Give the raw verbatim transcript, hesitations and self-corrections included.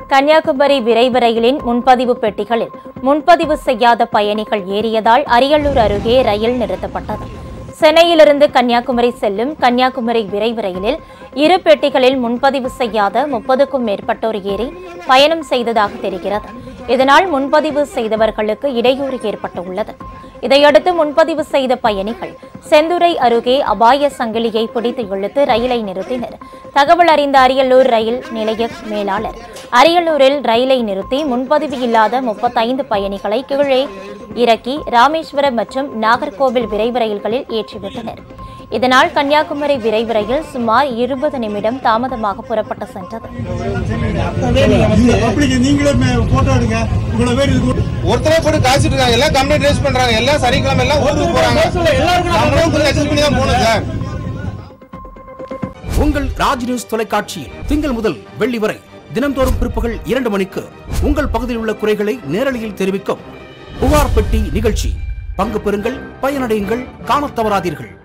கன்னியாகுமரி விரைவு ரயிலின் முன்பதிவு பெட்டிகளில் முன்பதிவு செய்யாத பயணிகள் ஏறியதால் அரியலூர் அருகே ரயில் நிறுத்தப்பட்டது. சென்னையிலிருந்து கன்னியாகுமரி செல்லும் கன்னியாகுமரி விரைவு ரயிலில் இரு பெட்டிகளில் முன்பதிவு செய்யாத முப்பதுக்கும் மேற்பட்டோர் ஏறி பயணம் செய்ததாக தெரிகிறது. இதனால் முன்பதிவு செய்தவர்களுக்கு இடையூறு ஏற்பட்டுள்ளது. இதையடுத்து முன்பதிவு செய்த பயணிகள் செந்துறை அருகே அபாய சங்கிலியை பிடித்து இழுத்து ரயிலை நிறுத்தினர். தகவல் அறிந்த அரியலூர் ரயில் நிலைய மேலாளர் அரியலூரில் ரயிலை நிறுத்தி முன்பதிவு இல்லாத முப்பத்தைந்து பயணிகளை கீழே இறக்கி ராமேஸ்வரம் மற்றும் நாகர்கோவில் விரைவு ரயில்களில் ஏற்றிவிட்டனர். இதனால் கன்னியாகுமரி விரைவு ரயில் சுமார் இருபது நிமிடம் தாமதமாக புறப்பட்டு சென்றது. ஒருத்தரே போட்டு காய்ச்சிட்டு இருக்காங்க. எல்லாம் கம்ப்ளைண்ட் ரைஸ் பண்றாங்க. எல்லாம் சனிக்கிழமை எல்லாம் ஊருக்கு போறாங்க. நம்மளும் கொஞ்சம் அட்ஜஸ்ட் பண்ணி தான் போகணும் சார். உங்கள் ராஜ் நியூஸ் தொலைக்காட்சியில் திங்கள் முதல் வெள்ளி வரை தினந்தோறும் பிற்பகல் இரண்டு மணிக்கு உங்கள் பகுதியில் உள்ள குறைகளை நேரலையில் தெரிவிக்கும் புகார் பெட்டி நிகழ்ச்சி. பங்கு பெறுங்கள், பயனடையுங்கள், காணத் தவறாதீர்கள்.